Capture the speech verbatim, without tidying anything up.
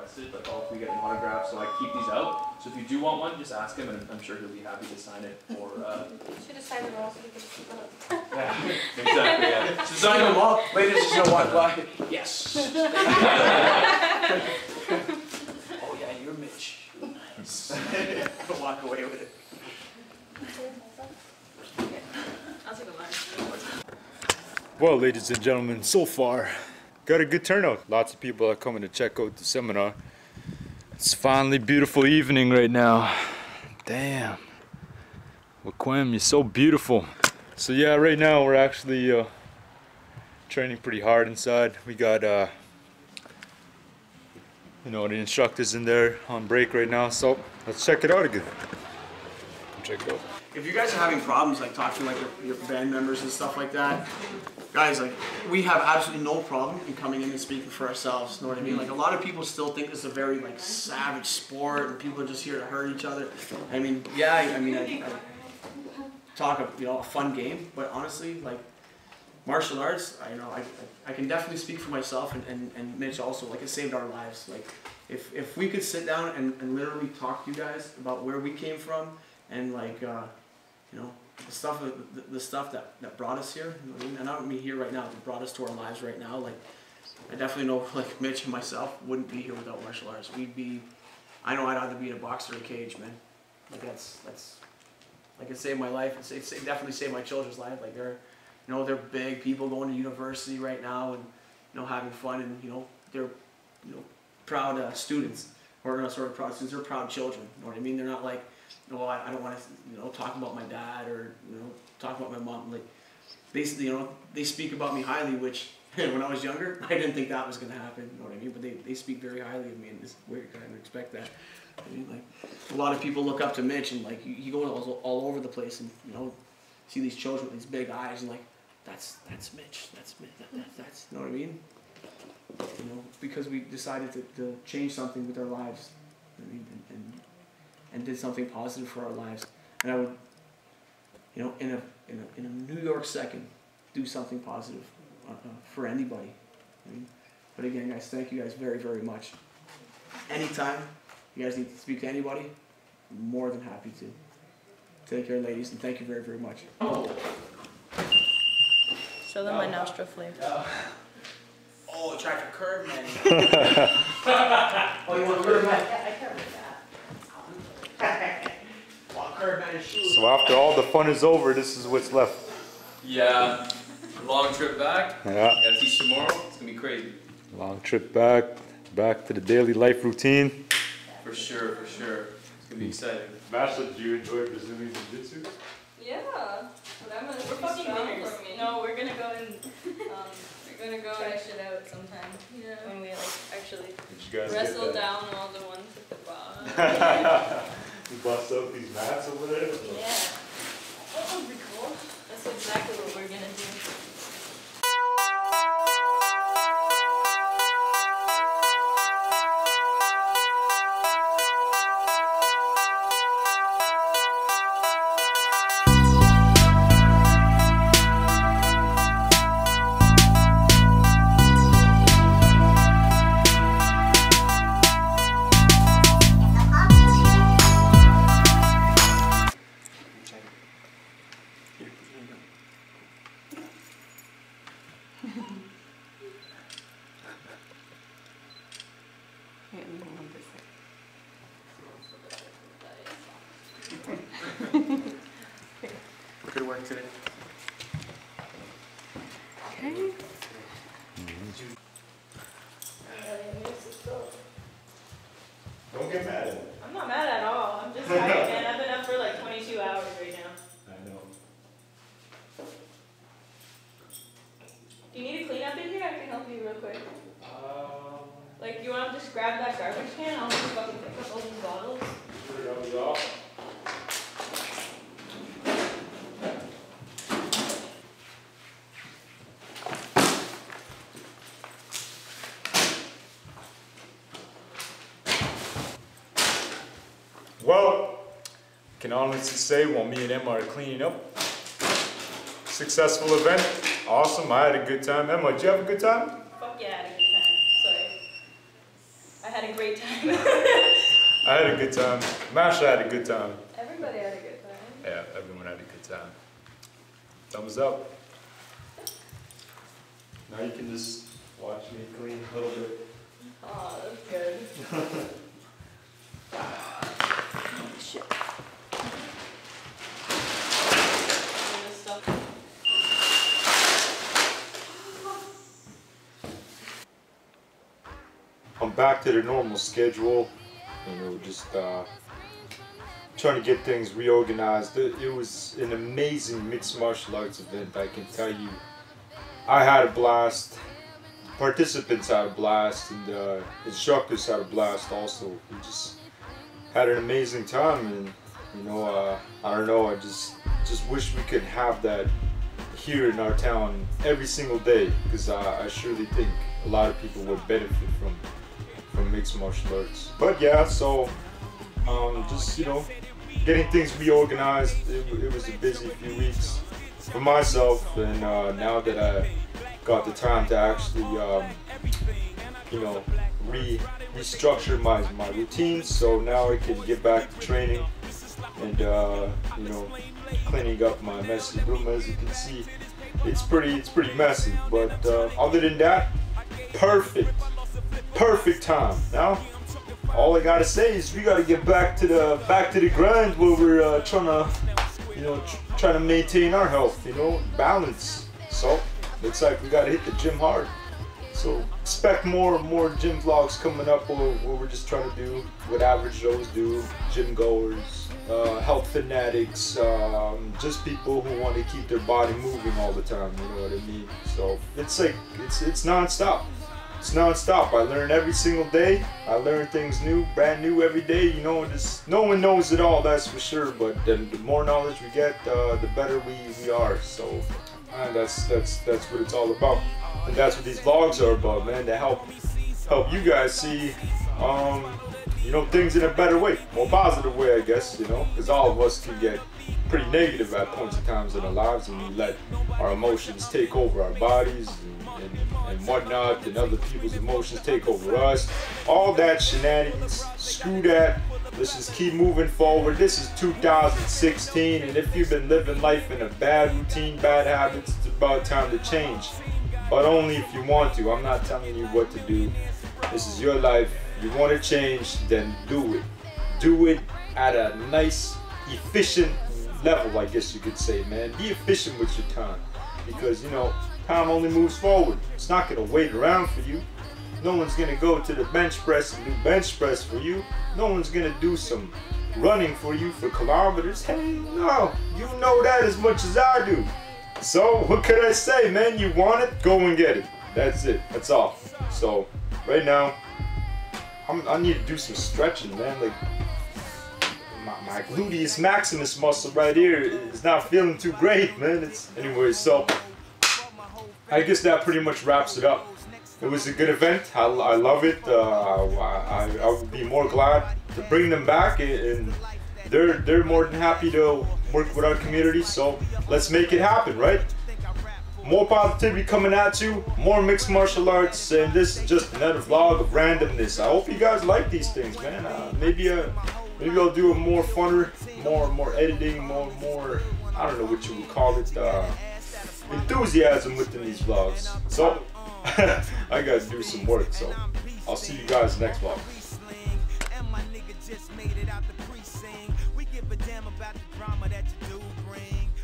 requested, like all three getting autographs, so I keep these out. So if you do want one, just ask him, and I'm sure he'll be happy to sign it. Or uh, should have signed them all so we could keep up. yeah, exactly. Yeah. So sign them all. Ladies, just know what? Why? Yes. Oh yeah, you're Mitch. Nice. Walk away with it. I'll take a lunch. Well, ladies and gentlemen, so far, got a good turnout. Lots of people are coming to check out the seminar. It's finally a beautiful evening right now. Damn. Waquem, you're so beautiful. So yeah, right now we're actually uh, training pretty hard inside. We got, uh, you know, the instructors in there on break right now. So let's check it out again. Check it out. If you guys are having problems like talking to like your, your band members and stuff like that, guys, like we have absolutely no problem in coming in and speaking for ourselves. Know what I mean? Like a lot of people still think it's a very like savage sport and people are just here to hurt each other. I mean, yeah, I, I mean, I, I talk of you know a fun game, but honestly, like martial arts, I you know I I can definitely speak for myself and, and, and Mitch also. Like it saved our lives. Like if if we could sit down and, and literally talk to you guys about where we came from and like uh, you know. The stuff, the, the stuff that, that brought us here, you know what I mean? And I don't mean here right now, that brought us to our lives right now. Like, I definitely know, like Mitch and myself wouldn't be here without martial arts. We'd be, I know I'd either be in a box or a cage, man. Like that's, that's, like it saved my life. It's, it's, it definitely saved my children's life. Like they're, you know, they're big people going to university right now and, you know, having fun and, you know, they're, you know, proud uh, students, or not sort of proud students. They're proud children. You know what I mean? They're not like, no, I, I don't want to, you know, talk about my dad or, you know, talk about my mom. Like, they, you know, they speak about me highly, which when I was younger, I didn't think that was going to happen. You know what I mean? But they, they speak very highly of me, and it's weird. I didn't expect that. I mean, like, a lot of people look up to Mitch, and like, he goes all, all over the place, and you know, see these children with these big eyes, and like, that's that's Mitch. That's Mitch. That, that, that's, you know what I mean? You know, because we decided to, to change something with our lives. I mean, and, and and did something positive for our lives. And I would, you know, in a in a, in a New York second, do something positive uh, uh, for anybody. I mean, but again, guys, thank you guys very, very much. Anytime you guys need to speak to anybody, I'm more than happy to. Take care, ladies, and thank you very, very much. Oh. Show them my nostril flame. Oh, try for curve, man. Oh, you want a curve, man? Yeah, I curve that. So after all the fun is over, this is what's left. Yeah, long trip back. Yeah. Gotta teach tomorrow. It's gonna be crazy. Long trip back, back to the daily life routine. For sure, for sure. It's gonna be exciting. Masha, do you enjoy Brazilian Jiu-Jitsu? Yeah, but I'm gonna we're fucking winners. No, we're gonna go and um, we're gonna go try shit out sometime. Yeah. When we like actually Did you guys wrestle get that? down all the ones at the bottom. You bust out these mats over there? Yeah. That would be cool. That's exactly what we're gonna do. Good work today. Okay. Don't get mad at me. I'm not mad at all. I'm just tired, man. I've been up for like twenty-two hours right now. I know. Do you need a cleanup in here? I can help you real quick. Um, Like, you want to just grab that garbage can? I'll just fucking pick up all these bottles. sure, that was all. Well, can honestly say while me and Emma are cleaning up, successful event, awesome, I had a good time. Emma, did you have a good time? Fuck yeah, I had a good time. Sorry. I had a great time. I had a good time. Masha had a good time. Everybody had a good time. Yeah, everyone had a good time. Thumbs up. Now you can just watch me clean a little bit. Oh, that's good. Shit. I'm back to the normal schedule, you know, just uh, trying to get things reorganized. It, it was an amazing mixed martial arts event, I can tell you. I had a blast, participants had a blast, and uh, instructors had a blast also. We just had an amazing time, and you know, uh, I don't know, I just, just wish we could have that here in our town every single day, because uh, I surely think a lot of people would benefit from from mixed martial arts. But yeah, so um, just, you know, getting things reorganized. It, it was a busy few weeks for myself, and uh, now that I got the time to actually um, you know, re restructure my, my routine, so now I can get back to training and uh, you know, cleaning up my messy room. As you can see, it's pretty it's pretty messy, but uh, other than that, perfect perfect time. Now all I gotta say is we gotta get back to the back to the grind where we're uh, trying to, you know, tr trying to maintain our health, you know, balance. So looks like we gotta hit the gym hard. So expect more more gym vlogs coming up, where, where we're just trying to do what average Joes do, gym goers, uh, health fanatics, um, just people who want to keep their body moving all the time, you know what I mean? So it's like, it's, it's non-stop. It's non-stop. I learn every single day. I learn things new, brand new every day, you know. Just, no one knows it all, that's for sure, but then the more knowledge we get, uh, the better we, we are. So uh, that's, that's, that's what it's all about. And that's what these vlogs are about, man, to help help you guys see, um, you know, things in a better way, more positive way, I guess, you know, because all of us can get pretty negative at points in times in our lives, and we let our emotions take over our bodies and, and, and whatnot, and other people's emotions take over us. All that shenanigans, screw that. Let's just keep moving forward. This is two thousand sixteen, and if you've been living life in a bad routine, bad habits, it's about time to change. But only if you want to. I'm not telling you what to do. This is your life. You want to change, then do it. Do it at a nice, efficient level, I guess you could say, man. Be efficient with your time. Because, you know, time only moves forward. It's not going to wait around for you. No one's going to go to the bench press and do bench press for you. No one's going to do some running for you for kilometers. Hey, no. You know that as much as I do. So, what could I say, man? You want it? Go and get it. That's it. That's all. So, right now, I'm, I need to do some stretching, man. Like, my, my gluteus maximus muscle right here is not feeling too great, man. It's, anyway, so, I guess that pretty much wraps it up. It was a good event. I, I love it. Uh, I, I would be more glad to bring them back, and, and they're, they're more than happy to work with our community, so let's make it happen, right? More positivity coming at you, more mixed martial arts, and this is just another vlog of randomness. I hope you guys like these things, man. Uh, maybe uh, maybe I'll do a more funner, more more editing, more more I don't know what you would call it, uh, enthusiasm within these vlogs. So I gotta do some work. So I'll see you guys next vlog. We give a damn about the drama that you do bring.